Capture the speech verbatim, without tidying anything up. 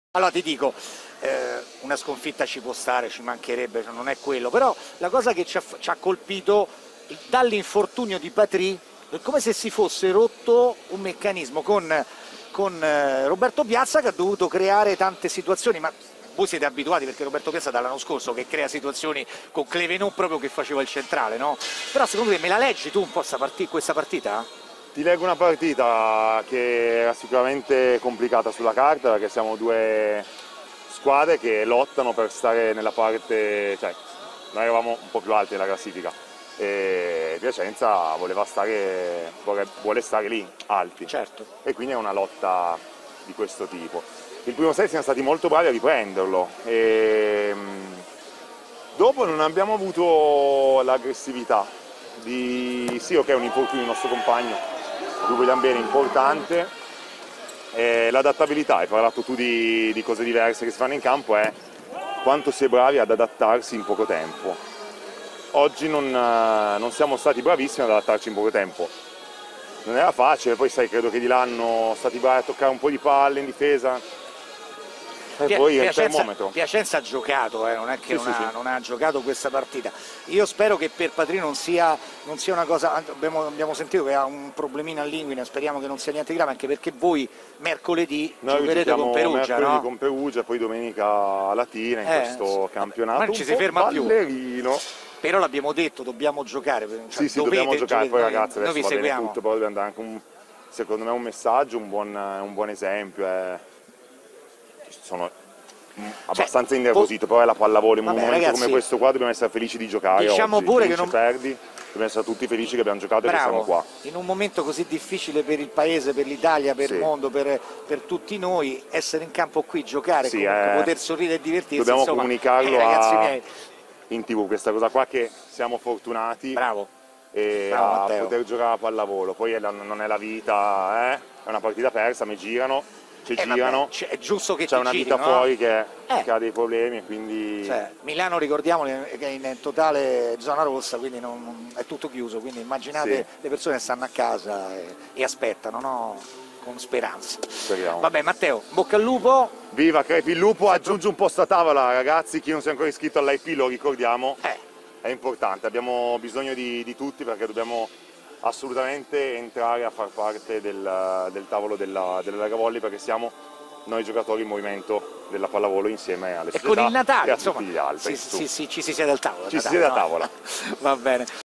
Allora ti dico, eh, una sconfitta ci può stare, ci mancherebbe, cioè non è quello, però la cosa che ci ha, ci ha colpito dall'infortunio di Patry è come se si fosse rotto un meccanismo con, con eh, Roberto Piazza, che ha dovuto creare tante situazioni, ma voi siete abituati perché Roberto Piazza dall'anno scorso che crea situazioni con Clevenot proprio che faceva il centrale, no? Però secondo te me la leggi tu un po' partita, questa partita? Ti leggo una partita che era sicuramente complicata sulla carta, perché siamo due squadre che lottano per stare nella parte, cioè noi eravamo un po' più alti nella classifica e Piacenza voleva stare, vuole stare lì, alti. Certo. E quindi è una lotta di questo tipo. Il primo set siamo stati molto bravi a riprenderlo e dopo non abbiamo avuto l'aggressività di, sì ok, un infortunio del nostro compagno, cui vogliamo bene, importante, e l'adattabilità, hai parlato tu di, di cose diverse che si fanno in campo, è quanto si è bravi ad adattarsi in poco tempo. Oggi non, non siamo stati bravissimi ad adattarci in poco tempo, non era facile, poi sai, credo che di là hanno stati bravi a toccare un po' di palle in difesa, e Pia poi Piacenza, il termometro. Piacenza ha giocato, eh, non è che Sì, non, sì, ha, sì. non ha giocato questa partita. Io spero che per Patry non sia, non sia una cosa, abbiamo, abbiamo sentito che ha un problemino all'inguine, speriamo che non sia niente grave, anche perché voi mercoledì Noi giocherete con Perugia, mercoledì no? con Perugia, poi domenica a Latina in Eh, questo campionato ma non ci un si po' ferma più. ballerino. Però l'abbiamo detto, dobbiamo giocare, cioè, Sì, sì, dovete, dobbiamo giocare, giocare, poi noi, ragazzi noi adesso vi va bene seguiamo. tutto, però deve andare anche un, secondo me un messaggio, un buon, un buon esempio. È... Sono abbastanza cioè, innervosito, però è la pallavolo, in un vabbè, momento ragazzi, come questo qua dobbiamo essere felici di giocare diciamo oggi, pure che vinci, non... perdi, dobbiamo essere tutti felici che abbiamo giocato e che siamo Bravo, qua. in un momento così difficile per il paese, per l'Italia, per il Sì. mondo, per, per tutti noi, essere in campo qui, giocare, Sì, comunque eh, poter sorridere e divertirsi, dobbiamo insomma, comunicarlo eh, ragazzi a... miei, in tv questa cosa qua, che siamo fortunati bravo, e bravo a Matteo. poter giocare a pallavolo. Poi è la- non è la vita, eh? È una partita persa, mi girano, ci Eh, girano, vabbè, è giusto che c'è ti una giri, vita no? fuori che, Eh. che ha dei problemi e quindi... Cioè, Milano, ricordiamoli, che è in totale zona rossa, quindi non, non- è tutto chiuso, quindi immaginate Sì. le persone che stanno a casa e, e aspettano, no? Con speranza. Speriamo. Vabbè Matteo, bocca al lupo. Viva Crepi il Lupo, aggiunge un posto a tavola ragazzi, chi non si è ancora iscritto all'I P lo ricordiamo, Eh. è importante, abbiamo bisogno di, di tutti perché dobbiamo assolutamente entrare a far parte del, del tavolo della, della Lega Volley, perché siamo noi giocatori in movimento della pallavolo insieme alle E società con il Natale, e a insomma, tutti gli altri. sì, sì, sì, ci si siede al tavolo. Ci si Natale, siede a no? tavola. Va bene.